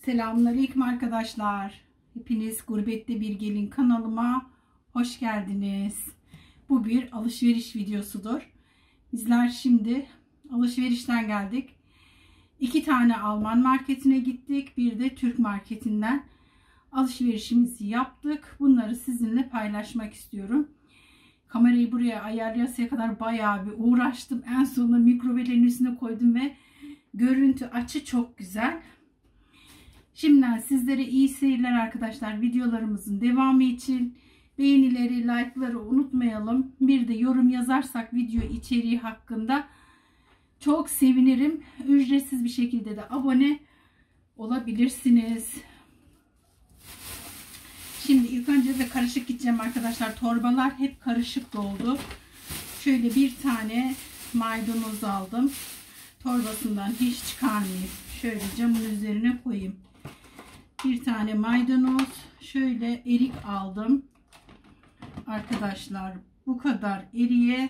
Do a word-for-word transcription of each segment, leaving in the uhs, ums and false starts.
Selamünaleyküm arkadaşlar. Hepiniz Gurbette Bir Gelin kanalıma hoş geldiniz. Bu bir alışveriş videosudur. Bizler şimdi alışverişten geldik. İki tane Alman marketine gittik. Bir de Türk marketinden alışverişimizi yaptık. Bunları sizinle paylaşmak istiyorum. Kamerayı buraya ayarlayasıya kadar bayağı bir uğraştım. En sonunda mikrofonun üstüne koydum ve görüntü açı çok güzel. Şimdiden sizlere iyi seyirler arkadaşlar. Videolarımızın devamı için beğenileri, like'ları unutmayalım. Bir de yorum yazarsak video içeriği hakkında çok sevinirim. Ücretsiz bir şekilde de abone olabilirsiniz. Şimdi ilk önce de karışık gideceğim arkadaşlar. Torbalar hep karışık doldu. Şöyle bir tane maydanoz aldım. Torbasından hiç çıkarmayayım. Şöyle camın üzerine koyayım. Bir tane maydanoz, şöyle erik aldım arkadaşlar. Bu kadar eriye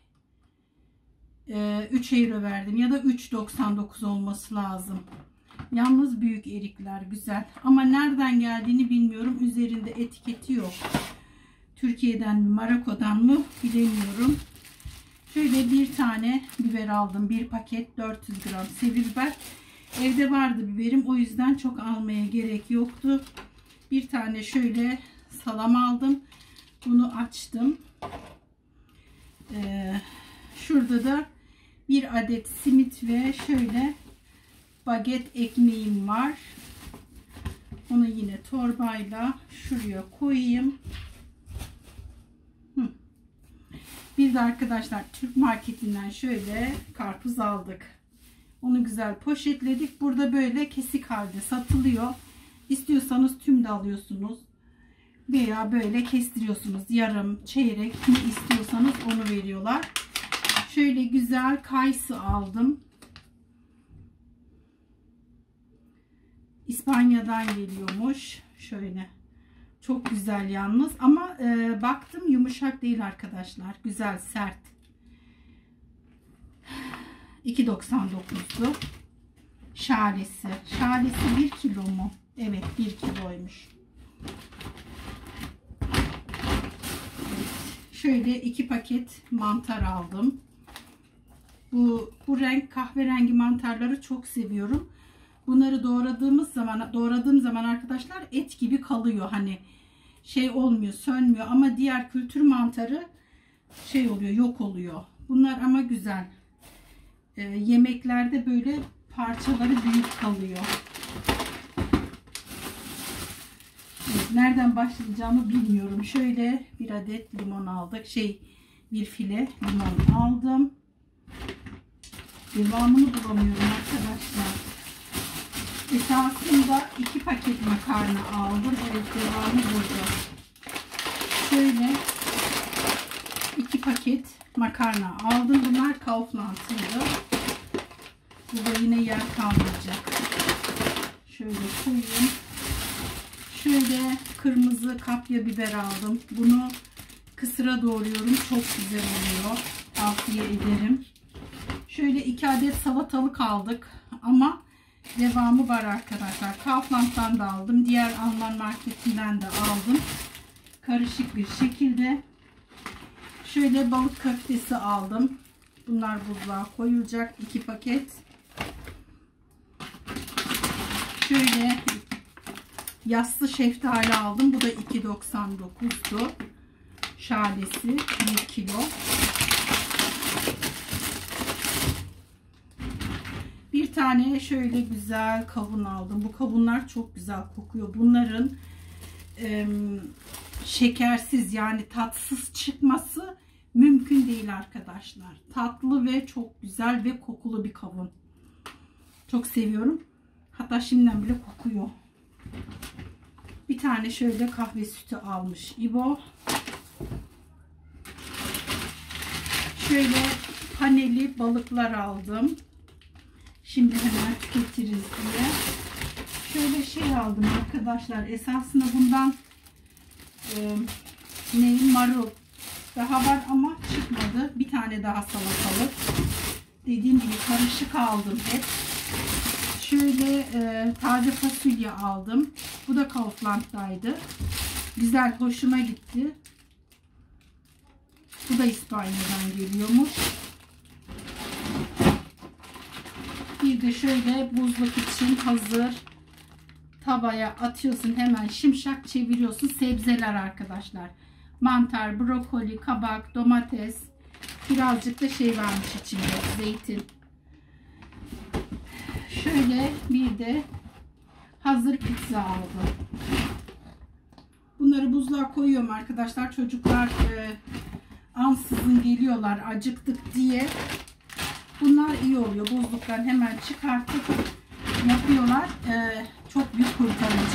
e, üç euro verdim ya da üç doksan dokuz olması lazım. Yalnız büyük erikler güzel ama nereden geldiğini bilmiyorum. Üzerinde etiketi yok. Türkiye'den mi, Maroko'dan mı bilemiyorum. Şöyle bir tane biber aldım. Bir paket dört yüz gram sivri biber. Evde vardı biberim, o yüzden çok almaya gerek yoktu. Bir tane şöyle salam aldım. Bunu açtım. Ee, şurada da bir adet simit ve şöyle baget ekmeğim var. Onu yine torbayla şuraya koyayım. Hı. Bir de arkadaşlar Türk marketinden şöyle karpuz aldık. Onu güzel poşetledik. Burada böyle kesik halde satılıyor. İstiyorsanız tüm de alıyorsunuz. Veya böyle kestiriyorsunuz. Yarım, çeyrek ne istiyorsanız onu veriyorlar. Şöyle güzel kayısı aldım. İspanya'dan geliyormuş. Şöyle. Çok güzel yalnız. Ama e, baktım yumuşak değil arkadaşlar. Güzel, sert. iki doksan dokuzdu. Şalesi. Şalesi bir kilo mu? Evet, bir kiloymuş. Evet. Şöyle iki paket mantar aldım. Bu, bu renk kahverengi mantarları çok seviyorum. Bunları doğradığımız zaman, doğradığım zaman arkadaşlar et gibi kalıyor. Hani şey olmuyor, sönmüyor ama diğer kültür mantarı şey oluyor, yok oluyor. Bunlar ama güzel. E, yemeklerde böyle parçaları büyük kalıyor. Evet, nereden başlayacağımı bilmiyorum. Şöyle bir adet limon aldık. Şey, bir file limon aldım. Devamını bulamıyorum arkadaşlar. Esasında iki paket makarna aldım. Evet, devamı burada. Şöyle iki paket makarna aldım. Bunlar Kaufland'ıydı. Burada yine yer kalmayacak. Şöyle koyayım. Şöyle kırmızı kapya biber aldım. Bunu kısıra doğruyorum. Çok güzel oluyor. Tavsiye ederim. Şöyle iki adet salatalık aldık. Ama devamı var arkadaşlar. Kaufland'dan da aldım. Diğer Alman marketinden de aldım. Karışık bir şekilde. Şöyle balık köftesi aldım. Bunlar buzluğa koyulacak. iki paket. Şöyle yassı şeftali aldım. Bu da iki doksan dokuzdu. Şalesi bir kilo. Bir tane şöyle güzel kavun aldım. Bu kavunlar çok güzel kokuyor. Bunların e, şekersiz yani tatsız çıkması mümkün değil arkadaşlar. Tatlı ve çok güzel ve kokulu bir kavun. Çok seviyorum. Hatta şimdiden bile kokuyor. Bir tane şöyle kahve sütü almış İbo. Şöyle paneli balıklar aldım. Şimdi hemen tüketiriz diye. Şöyle şey aldım arkadaşlar. Esasında bundan e, ne marul daha var ama çıkmadı. Bir tane daha salatalık. Dediğim gibi karışık aldım hep. şöyle e, taze fasulye aldım. Bu da Kaufland'daydı. Güzel, hoşuma gitti. Bu da İspanya'dan geliyormuş. Bir de şöyle buzluk için hazır, tavaya atıyorsun, hemen şimşak çeviriyorsun. Sebzeler arkadaşlar. Mantar, brokoli, kabak, domates. Birazcık da şey varmış içinde, zeytin. Şöyle bir de hazır pizza aldım. Bunları buzluğa koyuyorum arkadaşlar. Çocuklar e, ansızın geliyorlar acıktık diye. Bunlar iyi oluyor. Buzluktan hemen çıkartıp yapıyorlar. E, çok büyük kurtarıcı.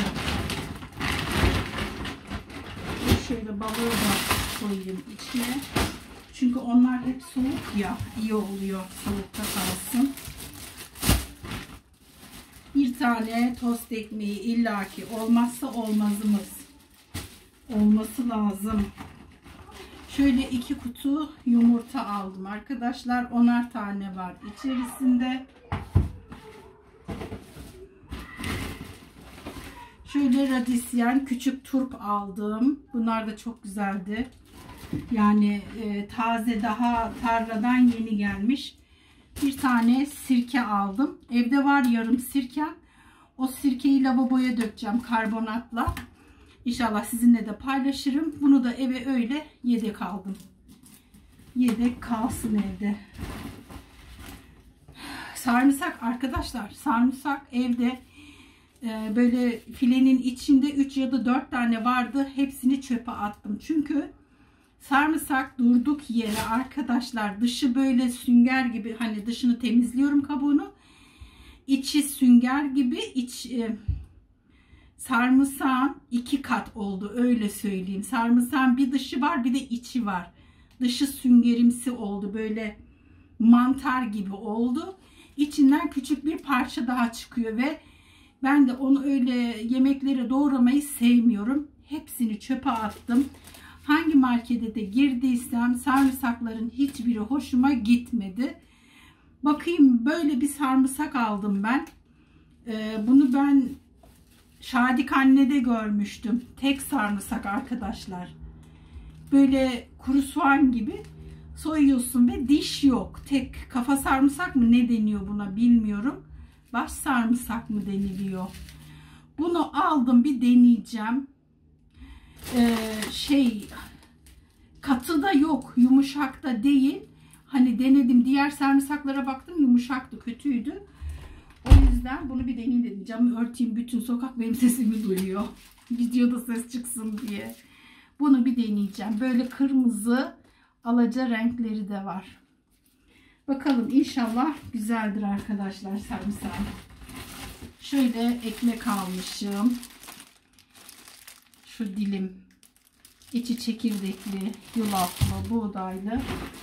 Şöyle balığı da koyayım içine. Çünkü onlar hep soğuk ya. İyi oluyor soğukta kalsın. Bir tane tost ekmeği illaki olmazsa olmazımız. Olması lazım. Şöyle iki kutu yumurta aldım arkadaşlar. Onar tane var içerisinde. Şöyle radisyen küçük turp aldım. Bunlar da çok güzeldi. Yani e, taze, daha tarladan yeni gelmiş. Bir tane sirke aldım. Evde var yarım sirkem. O sirkeyi lavaboya dökeceğim karbonatla. İnşallah sizinle de paylaşırım. Bunu da eve öyle yedek aldım. Yedek kalsın evde. Sarımsak arkadaşlar. Sarımsak evde e, böyle filenin içinde üç ya da dört tane vardı. Hepsini çöpe attım. Çünkü sarımsak durduk yere arkadaşlar, dışı böyle sünger gibi, hani dışını temizliyorum kabuğunu. İçi sünger gibi, iç e, sarımsağın iki kat oldu, öyle söyleyeyim. Sarımsağın bir dışı var, bir de içi var. Dışı süngerimsi oldu, böyle mantar gibi oldu. İçinden küçük bir parça daha çıkıyor ve ben de onu öyle yemeklere doğramayı sevmiyorum. Hepsini çöpe attım. Hangi markete de girdiysem sarımsakların hiçbiri hoşuma gitmedi. Bakayım, böyle bir sarımsak aldım ben. Ee, bunu ben Şadik Anne'de görmüştüm. Tek sarımsak arkadaşlar. Böyle kuru soğan gibi soyuyorsun ve diş yok. Tek kafa sarımsak mı ne deniyor buna bilmiyorum. Baş sarımsak mı deniliyor. Bunu aldım, bir deneyeceğim. Ee, şey katı da yok, yumuşak da değil. Hani denedim, diğer sarımsaklara baktım, yumuşaktı, kötüydü. O yüzden bunu bir deneyeyim dedim. Camı örteyim, bütün sokak benim sesimi duyuyor. Videoda ses çıksın diye. Bunu bir deneyeceğim. Böyle kırmızı alaca renkleri de var. Bakalım, inşallah güzeldir arkadaşlar sarımsak. Şöyle ekmek almışım. Şu dilim. İçi çekirdekli, yulaflı, buğdaylı.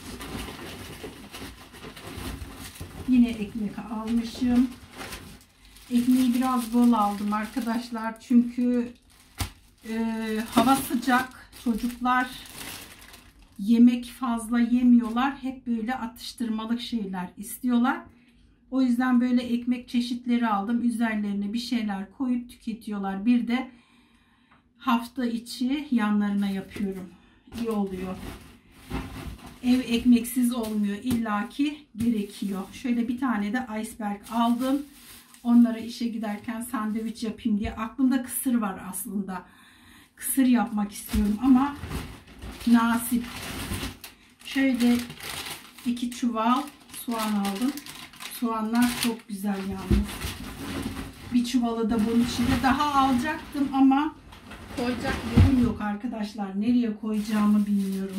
Yine ekmek almışım. Ekmeği biraz bol aldım arkadaşlar. Çünkü e, hava sıcak. Çocuklar yemek fazla yemiyorlar. Hep böyle atıştırmalık şeyler istiyorlar. O yüzden böyle ekmek çeşitleri aldım. Üzerlerine bir şeyler koyup tüketiyorlar. Bir de hafta içi yanlarına yapıyorum. İyi oluyor. Ev ekmeksiz olmuyor. İllaki gerekiyor. Şöyle bir tane de iceberg aldım. Onlara işe giderken sandviç yapayım diye. Aklımda kısır var aslında. Kısır yapmak istiyorum ama nasip. Şöyle iki çuval soğan aldım. Soğanlar çok güzel yalnız. Bir çuvalı da bunun içinde. Daha alacaktım ama koyacak yerim yok arkadaşlar. Nereye koyacağımı bilmiyorum.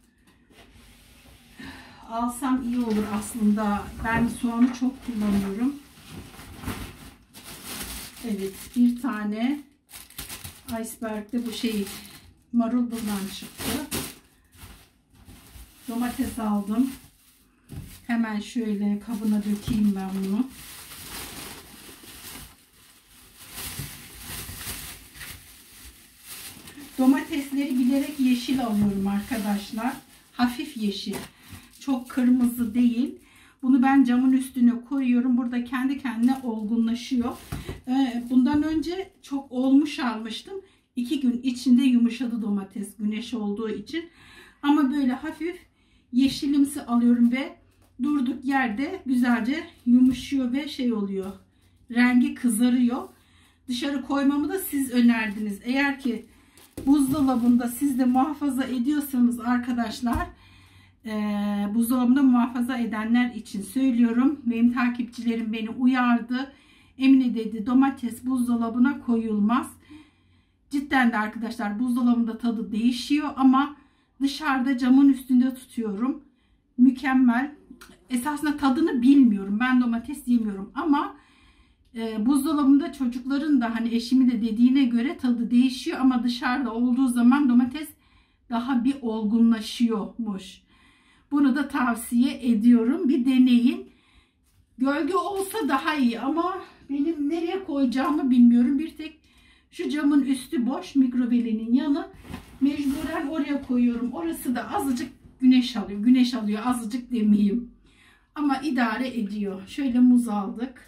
Alsam iyi olur aslında. Ben soğanı çok kullanıyorum. Evet, bir tane iceberg'de bu şey marul buradan çıktı. Domates aldım. Hemen şöyle kabına dökeyim ben bunu. Domatesleri bilerek yeşil alıyorum arkadaşlar. Hafif yeşil. Çok kırmızı değil. Bunu ben camın üstüne koyuyorum. Burada kendi kendine olgunlaşıyor. Bundan önce çok olmuş almıştım. iki gün içinde yumuşadı domates, güneş olduğu için. Ama böyle hafif yeşilimsi alıyorum ve durduk yerde güzelce yumuşuyor ve şey oluyor. Rengi kızarıyor. Dışarı koymamı da siz önerdiniz. Eğer ki buzdolabında siz de muhafaza ediyorsanız arkadaşlar, e, buzdolabında muhafaza edenler için söylüyorum. Benim takipçilerim beni uyardı. Emine dedi, domates buzdolabına koyulmaz. Cidden de arkadaşlar buzdolabında tadı değişiyor ama dışarıda camın üstünde tutuyorum. Mükemmel. Esasında tadını bilmiyorum. Ben domates yemiyorum ama e, buzdolabında çocukların da hani eşimin de dediğine göre tadı değişiyor ama dışarıda olduğu zaman domates daha bir olgunlaşıyormuş. Bunu da tavsiye ediyorum. Bir deneyin. Gölge olsa daha iyi ama benim nereye koyacağımı bilmiyorum. Bir tek şu camın üstü boş, mikrobelenin yanı. Mecburen oraya koyuyorum. Orası da azıcık güneş alıyor. Güneş alıyor azıcık demeyeyim. Ama idare ediyor. Şöyle muz aldık.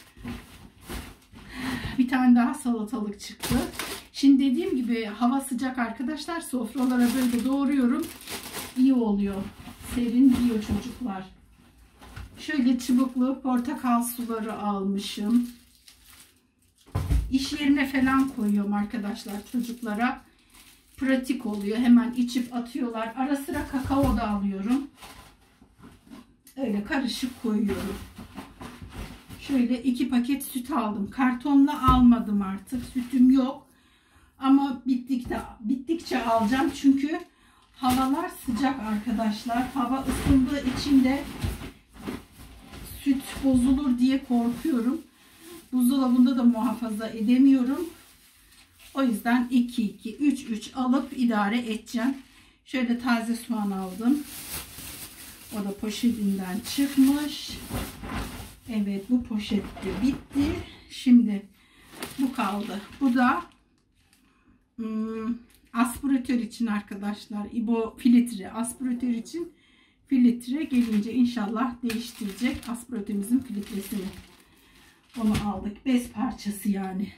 Bir tane daha salatalık çıktı. Şimdi dediğim gibi hava sıcak arkadaşlar. Sofralara böyle doğruyorum. İyi oluyor. Serin diyor çocuklar. Şöyle çubuklu portakal suları almışım. İş yerine falan koyuyorum arkadaşlar çocuklara. Pratik oluyor. Hemen içip atıyorlar. Ara sıra kakao da alıyorum. Öyle karışık koyuyorum. Şöyle iki paket süt aldım. Kartonla almadım artık. Sütüm yok. Ama bittikçe, bittikçe alacağım. Çünkü havalar sıcak arkadaşlar. Hava ısındığı için de süt bozulur diye korkuyorum. Buzdolabında da muhafaza edemiyorum. O yüzden iki iki, üç üç alıp idare edeceğim. Şöyle taze soğan aldım. O da poşetinden çıkmış. Evet, bu poşet de bitti. Şimdi bu kaldı. Bu da hmm, aspiratör için arkadaşlar. İbo filtre. Aspiratör için filtre gelince inşallah değiştirecek aspiratörümüzün filtresini. Onu aldık. Bez parçası yani.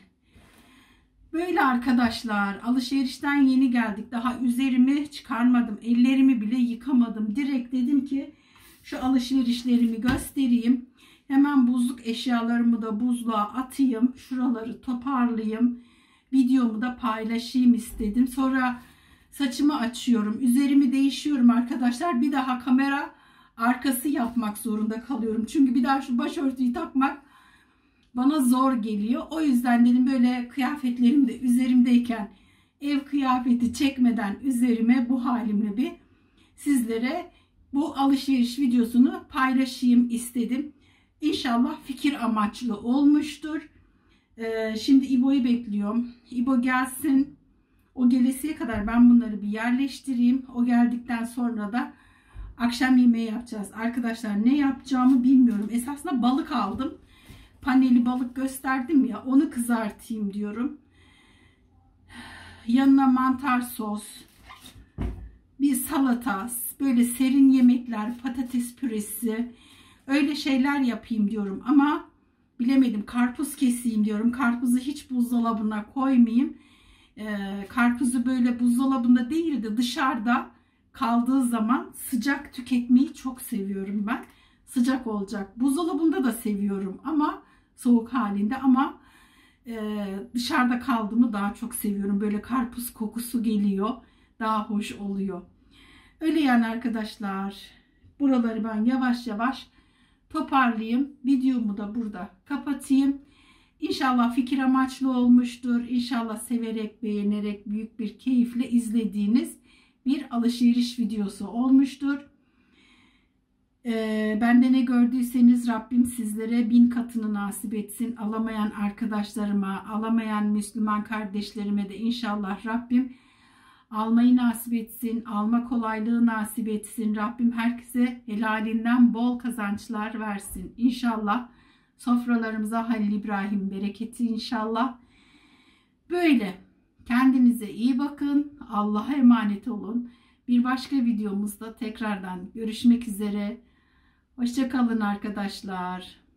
Böyle arkadaşlar, alışverişten yeni geldik. Daha üzerimi çıkarmadım. Ellerimi bile yıkamadım. Direkt dedim ki şu alışverişlerimi göstereyim. Hemen buzluk eşyalarımı da buzluğa atayım. Şuraları toparlayayım. Videomu da paylaşayım istedim. Sonra saçımı açıyorum. Üzerimi değişiyorum arkadaşlar. Bir daha kamera arkası yapmak zorunda kalıyorum. Çünkü bir daha şu başörtüyü takmak bana zor geliyor. O yüzden dedim böyle kıyafetlerim de üzerimdeyken ev kıyafeti çekmeden üzerime bu halimle bir sizlere bu alışveriş videosunu paylaşayım istedim. İnşallah fikir amaçlı olmuştur. Ee, şimdi İbo'yu bekliyorum. İbo gelsin. O gelesiye kadar ben bunları bir yerleştireyim. O geldikten sonra da akşam yemeği yapacağız. Arkadaşlar ne yapacağımı bilmiyorum. Esasında balık aldım. Paneli balık gösterdim ya, onu kızartayım diyorum. Yanına mantar sos, bir salata, böyle serin yemekler, patates püresi, öyle şeyler yapayım diyorum. Ama bilemedim, karpuz keseyim diyorum. Karpuzu hiç buzdolabına koymayayım. Ee, karpuzu böyle buzdolabında değil de dışarıda kaldığı zaman sıcak tüketmeyi çok seviyorum ben. Sıcak olacak. Buzdolabında da seviyorum ama soğuk halinde, ama e, dışarıda kaldığımı daha çok seviyorum. Böyle karpuz kokusu geliyor. Daha hoş oluyor. Öyle yani arkadaşlar. Buraları ben yavaş yavaş toparlayayım. Videomu da burada kapatayım. İnşallah fikir amaçlı olmuştur. İnşallah severek, beğenerek, büyük bir keyifle izlediğiniz bir alışveriş videosu olmuştur. Ee, bende ne gördüyseniz Rabbim sizlere bin katını nasip etsin. Alamayan arkadaşlarıma, alamayan Müslüman kardeşlerime de inşallah Rabbim almayı nasip etsin. Alma kolaylığı nasip etsin. Rabbim herkese helalinden bol kazançlar versin. İnşallah sofralarımıza Halil İbrahim bereketi inşallah. Böyle. Kendinize iyi bakın. Allah'a emanet olun. Bir başka videomuzda tekrardan görüşmek üzere. Hoşça kalın arkadaşlar.